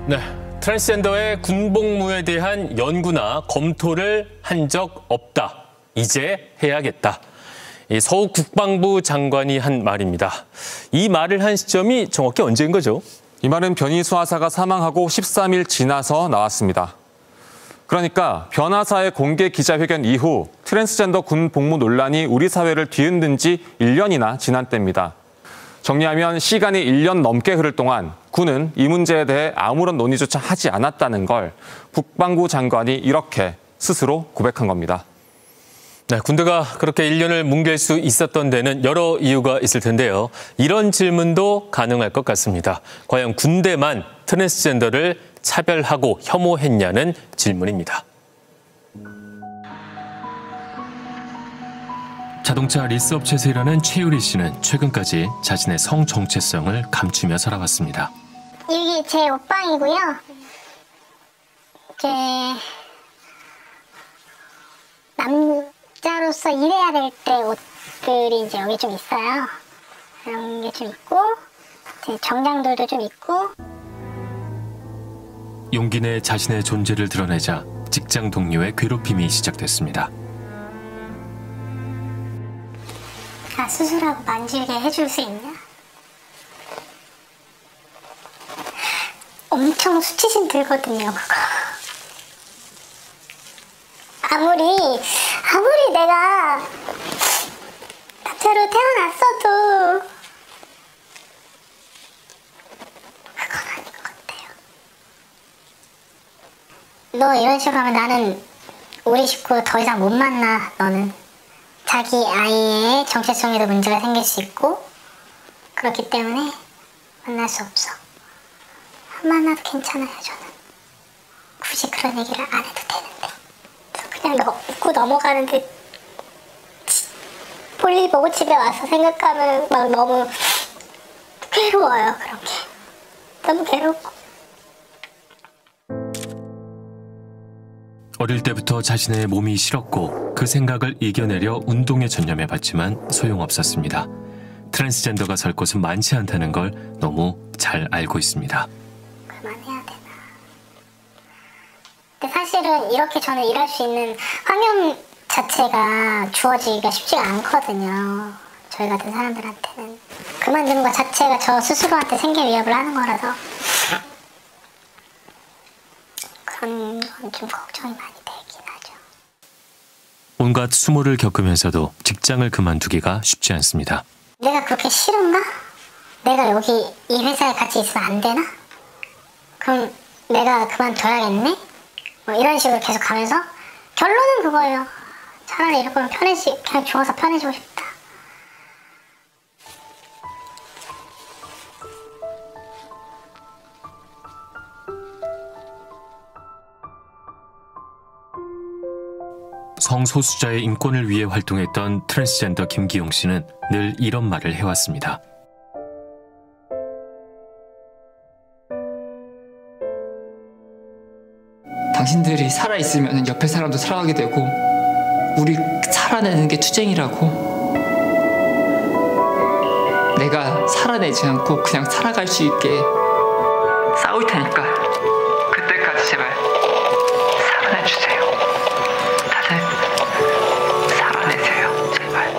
네, 트랜스젠더의 군복무에 대한 연구나 검토를 한 적 없다. 이제 해야겠다. 서욱 국방부 장관이 한 말입니다. 이 말을 한 시점이 정확히 언제인 거죠? 이 말은 변희수 하사가 사망하고 13일 지나서 나왔습니다. 그러니까 변 하사의 공개 기자회견 이후 트랜스젠더 군 복무 논란이 우리 사회를 뒤흔든 지 1년이나 지난 때입니다. 정리하면 시간이 1년 넘게 흐를 동안 군은 이 문제에 대해 아무런 논의조차 하지 않았다는 걸 국방부 장관이 이렇게 스스로 고백한 겁니다. 네, 군대가 그렇게 1년을 뭉갤 수 있었던 데는 여러 이유가 있을 텐데요. 이런 질문도 가능할 것 같습니다. 과연 군대만 트랜스젠더를 차별하고 혐오했냐는 질문입니다. 자동차 리스업체에서 일하는 최유리 씨는 최근까지 자신의 성 정체성을 감추며 살아왔습니다. 이게 제 옷방이고요. 이제 남자로서 일해야 될 때 옷들이 이제 여기 좀 있어요. 이런 게 좀 있고, 제 정장들도 좀 있고. 용기 내 자신의 존재를 드러내자 직장 동료의 괴롭힘이 시작됐습니다. 수술하고 만지게 해줄 수 있냐? 엄청 수치심 들거든요, 그거. 아무리 내가 남자로 태어났어도 그건 아닌 것 같아요. 너 이런 식으로 하면 나는 우리 식구 더 이상 못 만나, 너는. 자기 아이의 정체성에도 문제가 생길 수 있고 그렇기 때문에 만날 수 없어. 안 만나도 괜찮아요, 저는. 굳이 그런 얘기를 안 해도 되는데. 그냥 웃고 넘어가는데 볼일 보고 집에 와서 생각하면 막 너무 괴로워요, 그런 게. 너무 괴롭고. 어릴 때부터 자신의 몸이 싫었고 그 생각을 이겨내려 운동에 전념해봤지만 소용없었습니다. 트랜스젠더가 설 곳은 많지 않다는 걸 너무 잘 알고 있습니다. 그만해야 되나. 근데 사실은 이렇게 저는 일할 수 있는 환경 자체가 주어지기가 쉽지가 않거든요. 저희 같은 사람들한테는. 그만두는 것 자체가 저 스스로한테 생계 위협을 하는 거라서 그런 건 좀 걱정이 많이 되긴 하죠. 온갖 수모를 겪으면서도 직장을 그만두기가 쉽지 않습니다. 내가 그렇게 싫은가? 내가 여기 이 회사에 같이 있으면 안 되나? 그럼 내가 그만둬야겠네? 뭐 이런 식으로 계속 가면서 결론은 그거예요. 차라리 이럴 거면 그냥 죽어서 편해지고 싶다. 성소수자의 인권을 위해 활동했던 트랜스젠더 김기용 씨는 늘 이런 말을 해왔습니다. 당신들이 살아있으면 옆에 사람도 살아가게 되고 우리 살아내는 게 투쟁이라고. 내가 살아내지 않고 그냥 살아갈 수 있게 싸울 테니까 그때까지 제발 살아내주세요. 살아내세요, 제발.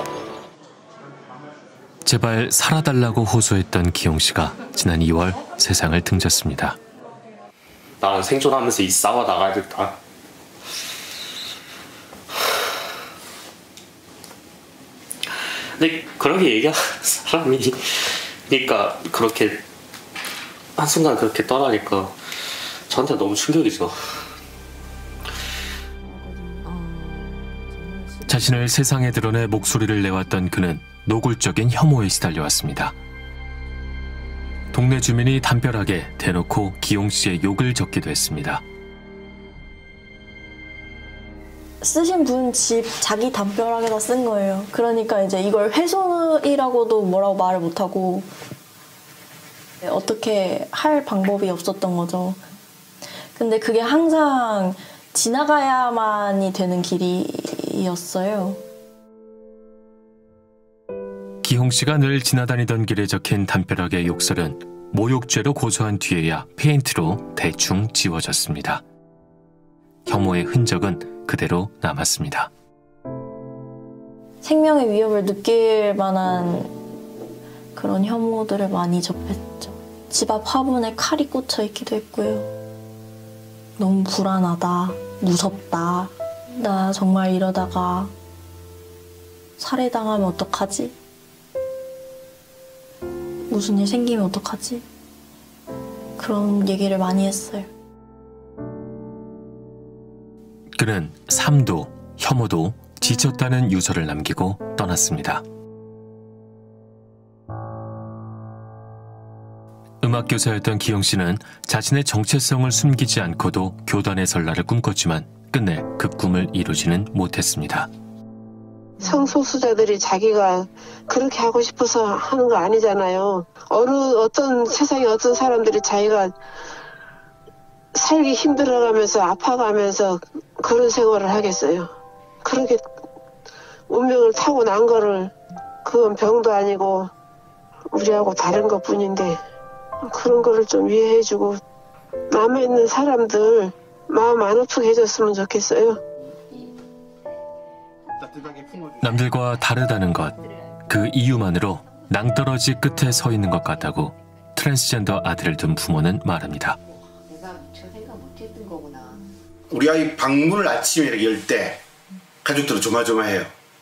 제발 살아달라고 호소했던 기용 씨가 지난 2월 세상을 등졌습니다. 나는 생존하면서 이 싸워 나가야겠다. 근데 그렇게 얘기하는 사람이 그러니까 그렇게 한순간 그렇게 떠나니까 저한테 너무 충격이죠. 자신을 세상에 드러내 목소리를 내왔던 그는 노골적인 혐오에 시달려왔습니다. 동네 주민이 담벼락에 대놓고 기용 씨의 욕을 적기도 했습니다. 쓰신 분 집 자기 담벼락에다 쓴 거예요. 그러니까 이제 이걸 훼손이라고도 뭐라고 말을 못하고 어떻게 할 방법이 없었던 거죠. 근데 그게 항상 지나가야만이 되는 길이었어요. 기홍 씨가 늘 지나다니던 길에 적힌 담벼락의 욕설은 모욕죄로 고소한 뒤에야 페인트로 대충 지워졌습니다. 혐오의 흔적은 그대로 남았습니다. 생명의 위협을 느낄 만한 그런 혐오들을 많이 접했죠. 집 앞 화분에 칼이 꽂혀 있기도 했고요. 너무 불안하다, 무섭다. 나 정말 이러다가 살해당하면 어떡하지? 무슨 일 생기면 어떡하지? 그런 얘기를 많이 했어요. 그는 삶도 혐오도 지쳤다는 유서를 남기고 떠났습니다. 음악교사였던 기영 씨는 자신의 정체성을 숨기지 않고도 교단의 설날을 꿈꿨지만 끝내 그 꿈을 이루지는 못했습니다. 성소수자들이 자기가 그렇게 하고 싶어서 하는 거 아니잖아요. 어떤 세상에 어떤 사람들이 자기가 살기 힘들어가면서 아파가면서 그런 생활을 하겠어요. 그렇게 운명을 타고난 거를, 그건 병도 아니고 우리하고 다른 것 뿐인데, 그런 거를 좀 이해해주고 남아있는 사람들 마음 안 아프게 해줬으면 좋겠어요. 남들과 다르다는 것, 그 이유만으로 낭떠러지 끝에 서 있는 것 같다고 트랜스젠더 아들을 둔 부모는 말합니다. 내가 저 생각 못했던 거구나. 우리 아이 방문을 아침에 이렇게 열 때 가족들은 조마조마해요.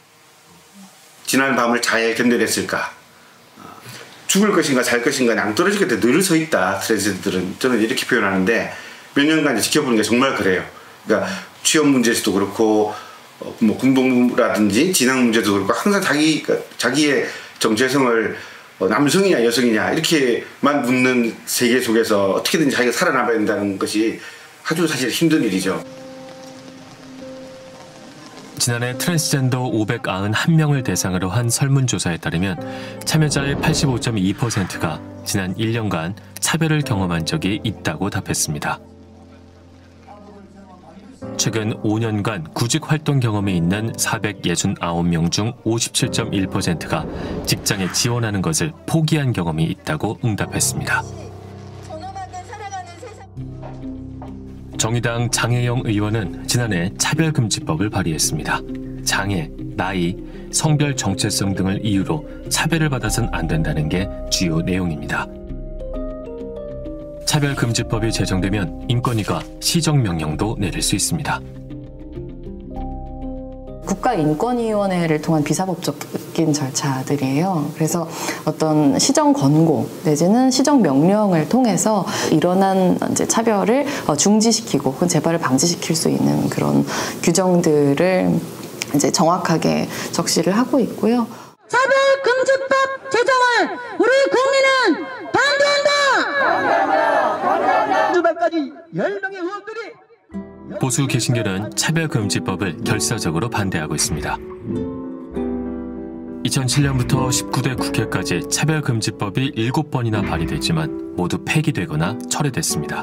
지난 밤을 잘 견뎌냈을까? 죽을 것인가 살 것인가 낭떠러지 끝에 늘 서 있다. 트랜스젠더들은 저는 이렇게 표현하는데 몇 년간 지켜보는 게 정말 그래요. 그러니까 취업 문제에서도 그렇고 뭐 군복무라든지 진학 문제도 그렇고 항상 자기의 정체성을 남성이냐 여성이냐 이렇게만 묻는 세계 속에서 어떻게든지 자기가 살아남아야 된다는 것이 아주 사실 힘든 일이죠. 지난해 트랜스젠더 591명을 대상으로 한 설문조사에 따르면 참여자의 85.2%가 지난 1년간 차별을 경험한 적이 있다고 답했습니다. 최근 5년간 구직 활동 경험이 있는 469명 중 57.1%가 직장에 지원하는 것을 포기한 경험이 있다고 응답했습니다. 정의당 장혜영 의원은 지난해 차별금지법을 발의했습니다. 장애, 나이, 성별 정체성 등을 이유로 차별을 받아선 안 된다는 게 주요 내용입니다. 차별금지법이 제정되면 인권위가 시정명령도 내릴 수 있습니다. 국가인권위원회를 통한 비사법적인 절차들이에요. 그래서 어떤 시정 권고 내지는 시정 명령을 통해서 일어난 이제 차별을 중지시키고 혹은 재발을 방지시킬 수 있는 그런 규정들을 이제 정확하게 적시를 하고 있고요. 차별금지법 제정을 우리 국민은 반대한다. 주말까지 10명의 의원들이 보수 개신교는 차별금지법을 결사적으로 반대하고 있습니다. 2007년부터 19대 국회까지 차별금지법이 7번이나 발의됐지만 모두 폐기되거나 철회됐습니다.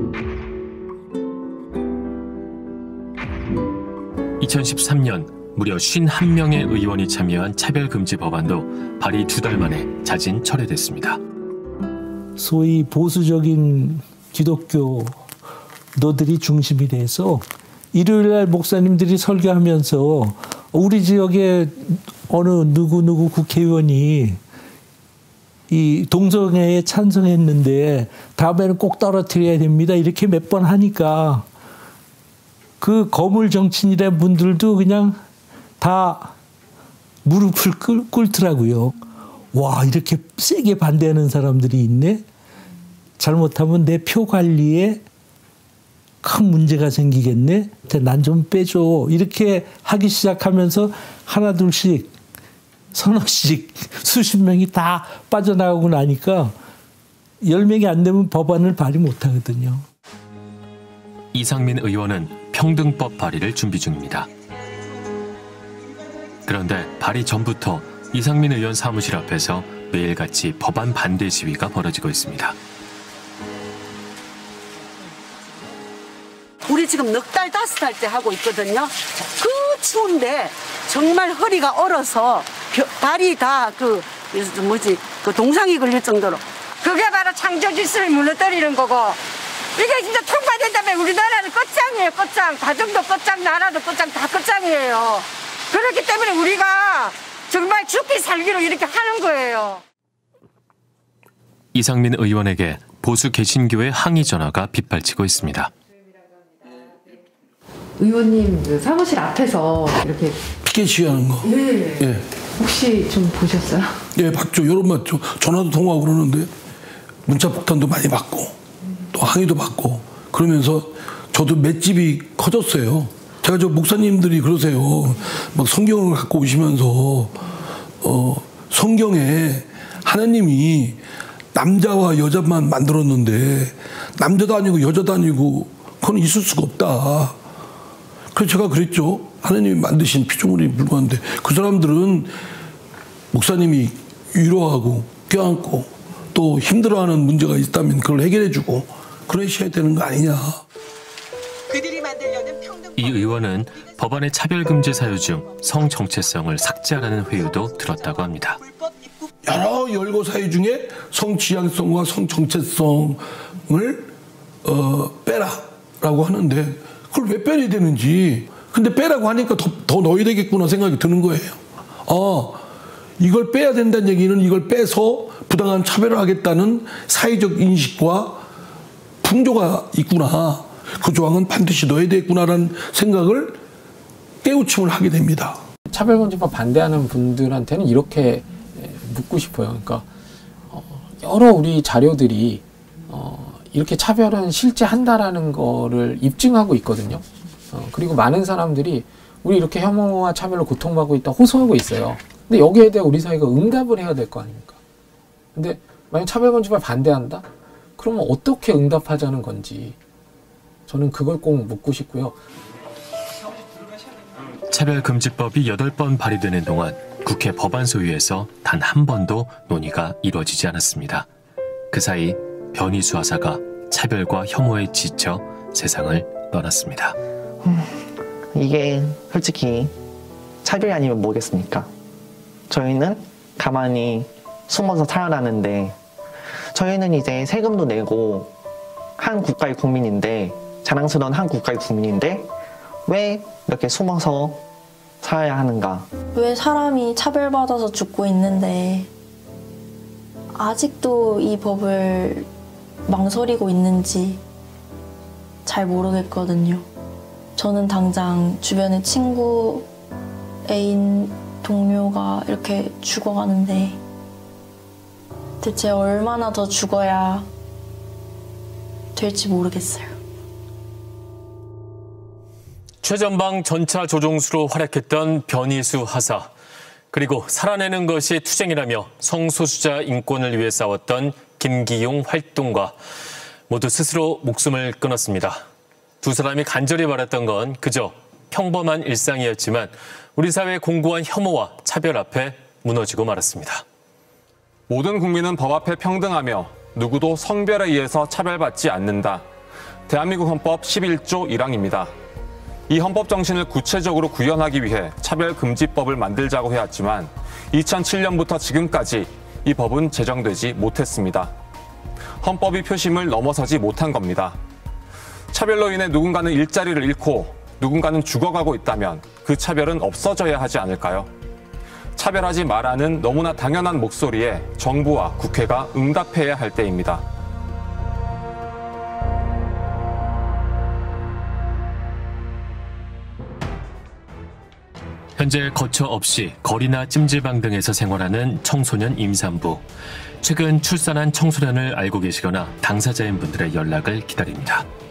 2013년 무려 51명의 의원이 참여한 차별금지 법안도 발의 2달 만에 자진 철회됐습니다. 소위 보수적인 기독교노들이 중심이 돼서 일요일날 목사님들이 설교하면서 우리 지역에 어느 누구 국회의원이 이 동성애에 찬성했는데 다음에는 꼭 떨어뜨려야 됩니다. 이렇게 몇 번 하니까 그 거물 정치인이라는 분들도 그냥 다 무릎을 꿇더라고요. 와, 이렇게 세게 반대하는 사람들이 있네? 잘못하면 내 표 관리에 큰 문제가 생기겠네? 난 좀 빼줘. 이렇게 하기 시작하면서 하나 둘씩 서너씩 수십 명이 다 빠져나가고 나니까 10명이 안 되면 법안을 발의 못하거든요. 이상민 의원은 평등법 발의를 준비 중입니다. 그런데 발의 전부터 이상민 의원 사무실 앞에서 매일같이 법안 반대 시위가 벌어지고 있습니다. 우리 지금 넉 달, 5달째 하고 있거든요. 그 추운데 정말 허리가 얼어서 발이 다 그 동상이 걸릴 정도로. 그 그게 바로 창조 질서를 무너뜨리는 거고 이게 진짜 통과된다면 우리나라는 끝장이에요. 끝장. 가정도 끝장, 나라도 끝장, 다 끝장이에요. 그렇기 때문에 우리가 정말 죽기 살기로 이렇게 하는 거예요. 이상민 의원에게 보수 개신교의 항의 전화가 빗발치고 있습니다. 의원님 그 사무실 앞에서 이렇게 피켓 시위하는 거. 네. 예. 혹시 좀 보셨어요? 예, 봤죠. 여러 번 봤죠. 전화도 통화하고 그러는데 문자 폭탄도 많이 받고 또 항의도 받고 그러면서 저도 맷집이 커졌어요. 제가 저 목사님들이 그러세요. 막 성경을 갖고 오시면서 성경에 하나님이 남자와 여자만 만들었는데 남자도 아니고 여자도 아니고 그건 있을 수가 없다. 그래서 제가 그랬죠. 하나님이 만드신 피조물이 불과한데 그 사람들은 목사님이 위로하고 껴안고 또 힘들어하는 문제가 있다면 그걸 해결해주고 그러셔야 되는 거 아니냐. 이 의원은 법안의 차별금지 사유 중 성정체성을 삭제하라는 회유도 들었다고 합니다. 여러 열거 사유 중에 성지향성과 성정체성을 빼라라고 하는데 그걸 왜 빼야 되는지. 근데 빼라고 하니까 더 넣어야 되겠구나 생각이 드는 거예요. 이걸 빼야 된다는 얘기는 이걸 빼서 부당한 차별을 하겠다는 사회적 인식과 풍조가 있구나. 그 조항은 반드시 넣어야 되겠구나라는 생각을 깨우침을 하게 됩니다. 차별금지법 반대하는 분들한테는 이렇게 묻고 싶어요. 그러니까 여러 우리 자료들이 이렇게 차별은 실제 한다라는 거를 입증하고 있거든요. 그리고 많은 사람들이 우리 이렇게 혐오와 차별로 고통받고 있다 호소하고 있어요. 근데 여기에 대해 우리 사회가 응답을 해야 될 거 아닙니까? 근데 만약 차별금지법 반대한다? 그러면 어떻게 응답하자는 건지 저는 그걸 꼭 묻고 싶고요. 차별금지법이 8번 발의되는 동안 국회 법안소위에서 단 한 번도 논의가 이루어지지 않았습니다. 그 사이 변희수 하사가 차별과 혐오에 지쳐 세상을 떠났습니다. 이게 솔직히 차별이 아니면 뭐겠습니까? 저희는 가만히 숨어서 살아나는데 저희는 이제 세금도 내고 한 국가의 국민인데 자랑스러운 한 국가의 국민인데 왜 이렇게 숨어서 살아야 하는가? 왜 사람이 차별받아서 죽고 있는데 아직도 이 법을 망설이고 있는지 잘 모르겠거든요. 저는 당장 주변에 친구, 애인, 동료가 이렇게 죽어가는데 대체 얼마나 더 죽어야 될지 모르겠어요. 최전방 전차 조종수로 활약했던 변희수 하사, 그리고 살아내는 것이 투쟁이라며 성소수자 인권을 위해 싸웠던 김기용 활동가, 모두 스스로 목숨을 끊었습니다. 두 사람이 간절히 바랐던 건 그저 평범한 일상이었지만 우리 사회의 공고한 혐오와 차별 앞에 무너지고 말았습니다. 모든 국민은 법 앞에 평등하며 누구도 성별에 의해서 차별받지 않는다. 대한민국 헌법 11조 1항입니다. 이 헌법 정신을 구체적으로 구현하기 위해 차별금지법을 만들자고 해왔지만 2007년부터 지금까지 이 법은 제정되지 못했습니다. 헌법이 표심을 넘어서지 못한 겁니다. 차별로 인해 누군가는 일자리를 잃고 누군가는 죽어가고 있다면 그 차별은 없어져야 하지 않을까요? 차별하지 말라는 너무나 당연한 목소리에 정부와 국회가 응답해야 할 때입니다. 현재 거처 없이 거리나 찜질방 등에서 생활하는 청소년 임산부. 최근 출산한 청소년을 알고 계시거나 당사자인 분들의 연락을 기다립니다.